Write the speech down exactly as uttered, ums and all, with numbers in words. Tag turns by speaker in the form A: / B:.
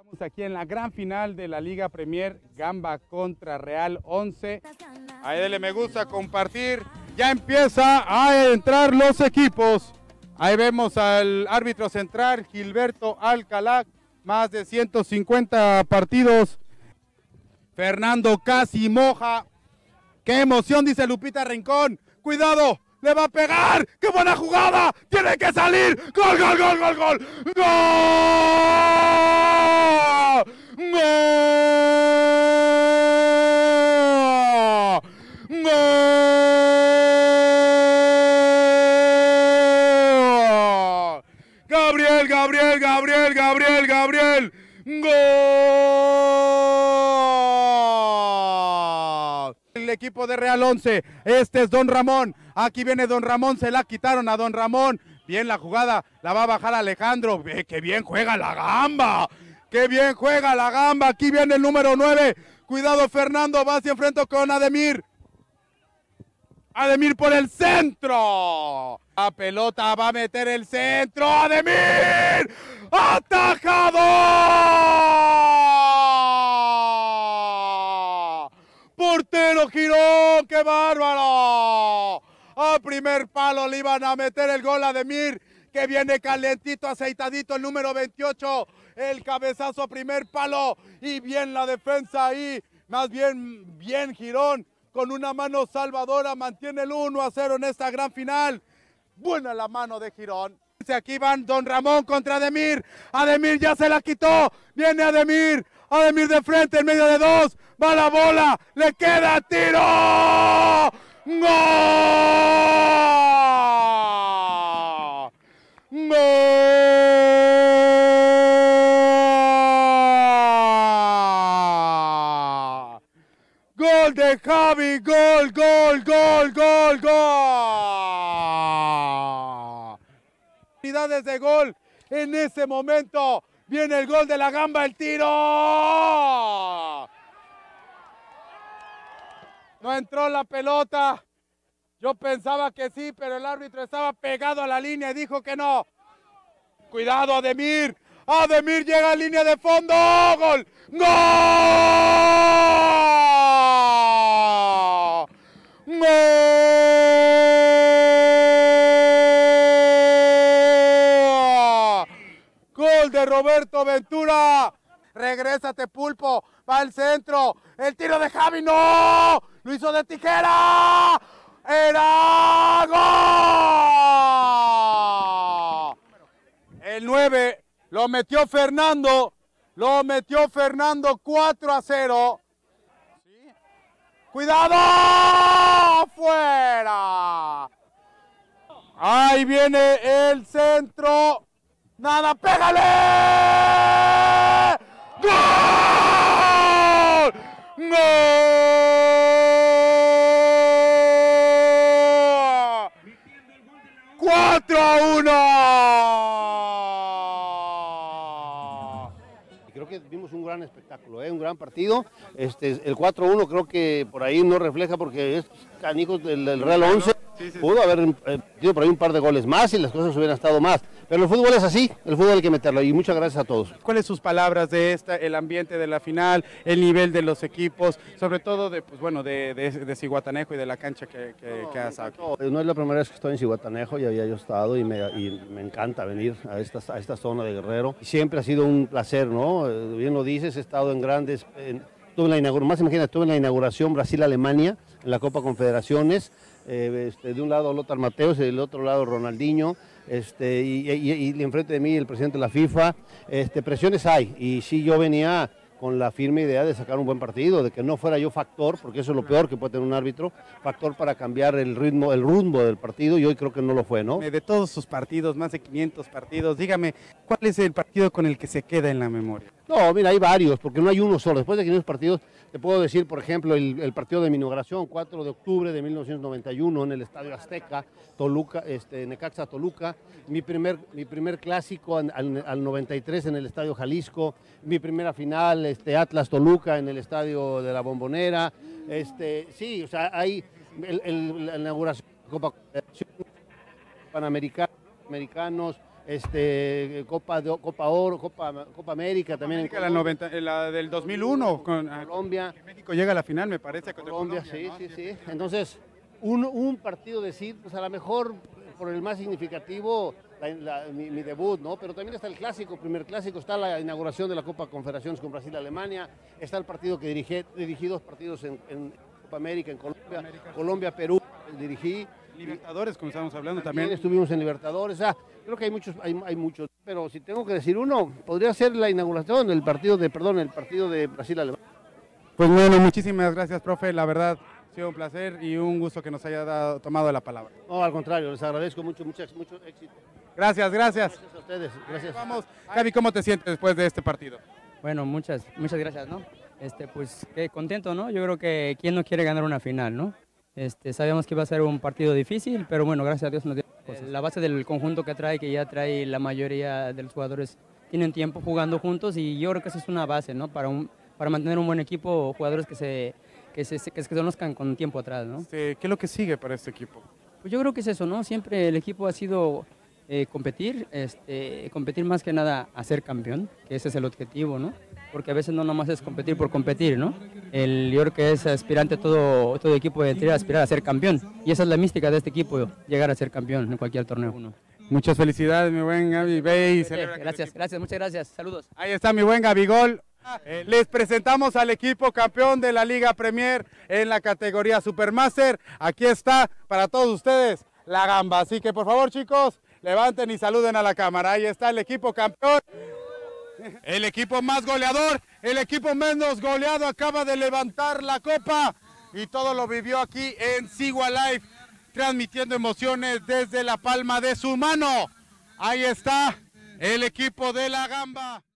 A: Estamos aquí en la gran final de la Liga Premier, Gamba contra Real once. Ahí dele me gusta, compartir. Ya empieza a entrar los equipos. Ahí vemos al árbitro central, Gilberto Alcalá, más de ciento cincuenta partidos. Fernando casi moja. ¡Qué emoción!, dice Lupita Rincón. ¡Cuidado! ¡Le va a pegar! ¡Qué buena jugada! ¡Tiene que salir! ¡Gol, gol, gol, gol, gol! ¡Gol! ¡Gol! ¡Gol! ¡Gabriel, Gabriel, Gabriel, Gabriel, Gabriel! ¡Gol! El equipo de Real once, este es Don Ramón, aquí viene Don Ramón, se la quitaron a Don Ramón, bien la jugada, la va a bajar Alejandro, ve que bien juega la Gamba, que bien juega la Gamba, aquí viene el número nueve, cuidado Fernando, va hacia enfrente con Ademir, Ademir por el centro, la pelota va a meter el centro, Ademir, ¡atajado! ¡Portero Girón! ¡Qué bárbaro! A primer palo le iban a meter el gol a Ademir, que viene calentito, aceitadito, el número veintiocho, el cabezazo a primer palo, y bien la defensa ahí, más bien, bien Girón, con una mano salvadora, mantiene el uno a cero en esta gran final. Buena la mano de Girón. Aquí van Don Ramón contra Ademir, Ademir ya se la quitó, viene Ademir, Ademir de frente en medio de dos, va la bola, le queda tiro, ¡gol! ¡Gol! Gol de Javi, gol, gol, gol, gol, gol. Unidades de gol, en ese momento viene el gol de la Gamba, el tiro. No entró la pelota, yo pensaba que sí, pero el árbitro estaba pegado a la línea y dijo que no. Cuidado Ademir, Ademir llega a línea de fondo, gol, gol, gol, gol de Roberto Ventura, regrésate Pulpo, va al centro, el tiro de Javi, no, lo hizo de tijera, era gol. El nueve lo metió Fernando, lo metió Fernando, cuatro a cero. ¿Sí? ¡Cuidado! ¡Afuera! Ahí viene el centro. ¡Nada, pégale! ¡Gol! ¡Gol! ¡cuatro a uno!
B: Creo que vimos un gran espectáculo, ¿eh? Un gran partido. Este, el cuatro a uno creo que por ahí no refleja porque es canijo del, del Real once. Sí, sí. Pudo haber eh, tenido por ahí un par de goles más y las cosas hubieran estado más. Pero el fútbol es así, el fútbol hay que meterlo. Y muchas gracias a todos.
A: ¿Cuáles sus palabras de esta, el ambiente de la final, el nivel de los equipos, sobre todo de, pues bueno, de, de, de Zihuatanejo y de la cancha que, que,
B: no,
A: que has no,
B: no es la primera vez que estoy en Zihuatanejo, ya había yo estado y me, y me encanta venir a esta, a esta zona de Guerrero. Siempre ha sido un placer, ¿no? Bien lo dices, he estado en grandes... En, tuve en la inauguración, más imagínate, estuve en la inauguración Brasil-Alemania, en la Copa Confederaciones, eh, este, de un lado Lothar Matthäus y del otro lado Ronaldinho, este, y, y, y enfrente de mí el presidente de la FIFA. Este, presiones hay, y sí, yo venía con la firme idea de sacar un buen partido, de que no fuera yo factor, porque eso es lo peor que puede tener un árbitro, factor para cambiar el ritmo, el rumbo del partido, y hoy creo que no lo fue, ¿no?
A: De todos sus partidos, más de quinientos partidos, dígame, ¿cuál es el partido con el que se queda en la memoria?
B: No, mira, hay varios, porque no hay uno solo. Después de quinientos partidos, te puedo decir, por ejemplo, el, el partido de mi inauguración, cuatro de octubre de mil novecientos noventa y uno, en el Estadio Azteca, Toluca, este, Necaxa Toluca, mi primer, mi primer clásico al, al, al noventa y tres en el Estadio Jalisco, mi primera final, este, Atlas Toluca en el Estadio de la Bombonera, este, sí, o sea, hay el, el, la inauguración de Copa Confederación, Panamericanos, americanos, este, Copa, de, Copa Oro, Copa, Copa América también.
A: América, en la, noventa, la del dos mil uno con
B: Colombia.
A: México llega a la final, me parece.
B: Colombia,
A: Colombia,
B: sí,
A: ¿no?
B: sí, sí. Entonces, un, un partido decir, pues a lo mejor por el más significativo, la, la, mi, mi debut, ¿no? Pero también está el clásico, primer clásico, está la inauguración de la Copa Confederaciones con Brasil-Alemania, está el partido que dirigí, dirigí dos partidos en, en Copa América, en Colombia, América. Colombia-Perú, dirigí.
A: Libertadores, como estamos hablando
B: también.
A: también.
B: Estuvimos en Libertadores, o sea, creo que hay muchos, hay, hay muchos, pero si tengo que decir uno, podría ser la inauguración del partido de, perdón, el partido de Brasil-Alemania.
A: Pues bueno, muchísimas gracias, profe, la verdad ha sido un placer y un gusto que nos haya dado, tomado la palabra.
B: No, al contrario, les agradezco mucho, mucho, mucho éxito.
A: Gracias, gracias.
B: Gracias a ustedes, gracias.
A: Vamos, Gaby, ¿cómo te sientes después de este partido?
C: Bueno, muchas, muchas gracias, ¿no? Este, pues, qué contento, ¿no? Yo creo que quién no quiere ganar una final, ¿no? Este, sabíamos que iba a ser un partido difícil, pero bueno, gracias a Dios nos dio cosas. La base del conjunto que trae, que ya trae la mayoría de los jugadores, tienen tiempo jugando juntos y yo creo que esa es una base, ¿no? Para, un, para mantener un buen equipo, jugadores que se, que se, que se conozcan con tiempo atrás, ¿no?
A: Sí, ¿qué es lo que sigue para este equipo?
C: Pues yo creo que es eso, ¿no? Siempre el equipo ha sido eh, competir, este, competir más que nada a ser campeón, que ese es el objetivo, ¿no? Porque a veces no nomás es competir por competir, ¿no? El, yo creo que es aspirante todo, todo equipo de aspirar a ser campeón. Y esa es la mística de este equipo, llegar a ser campeón en cualquier torneo.
A: Muchas felicidades, mi buen Gaby. Ve y celebra.
C: Gracias, gracias, muchas gracias. Saludos.
A: Ahí está mi buen Gabigol. Les presentamos al equipo campeón de la Liga Premier en la categoría Supermaster. Aquí está para todos ustedes la Gamba. Así que por favor, chicos, levanten y saluden a la cámara. Ahí está el equipo campeón. El equipo más goleador, el equipo menos goleado acaba de levantar la copa y todo lo vivió aquí en Sigua Live, transmitiendo emociones desde la palma de su mano. Ahí está el equipo de la Gamba.